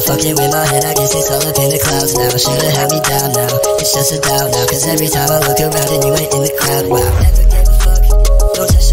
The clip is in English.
fucking with my head, I guess it's all up in the clouds now. Should've had me down now, it's just a doubt now. Cause every time I look around and you ain't in the crowd, wow. Never gave a fuck, don't touch